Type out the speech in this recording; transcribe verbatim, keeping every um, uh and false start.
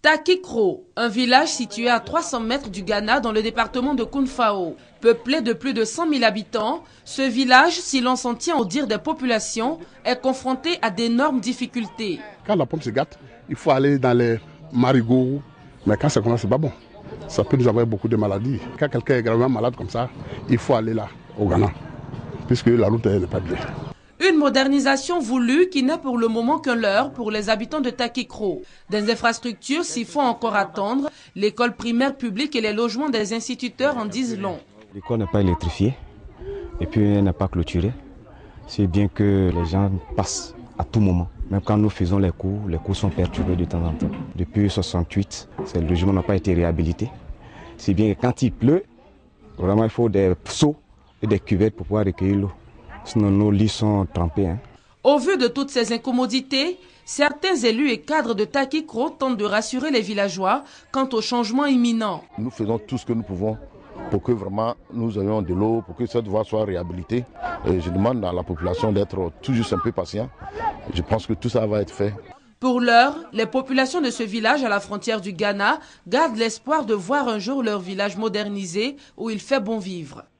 Takikro, un village situé à trois cents mètres du Ghana dans le département de Kounfao. Peuplé de plus de cent mille habitants, ce village, si l'on s'en tient au dire des populations, est confronté à d'énormes difficultés. Quand la pomme se gâte, il faut aller dans les marigots, mais quand ça commence, c'est pas bon. Ça peut nous avoir beaucoup de maladies. Quand quelqu'un est gravement malade comme ça, il faut aller là, au Ghana, puisque la route n'est pas bien. Une modernisation voulue qui n'est pour le moment qu'un leurre pour les habitants de Takikro. Des infrastructures s'y font encore attendre. L'école primaire publique et les logements des instituteurs en disent long. L'école n'est pas électrifiée et puis elle n'est pas clôturée. C'est bien que les gens passent à tout moment. Même quand nous faisons les cours, les cours sont perturbés de temps en temps. Depuis soixante-huit, le logement n'a pas été réhabilité. C'est bien que quand il pleut, vraiment il faut des seaux et des cuvettes pour pouvoir recueillir l'eau. Sinon nos lits sont trempés. Hein. Au vu de toutes ces incommodités, certains élus et cadres de Takikro tentent de rassurer les villageois quant au changement imminent. Nous faisons tout ce que nous pouvons pour que vraiment nous ayons de l'eau, pour que cette voie soit réhabilitée. Et je demande à la population d'être tout juste un peu patient. Je pense que tout ça va être fait. Pour l'heure, les populations de ce village à la frontière du Ghana gardent l'espoir de voir un jour leur village modernisé où il fait bon vivre.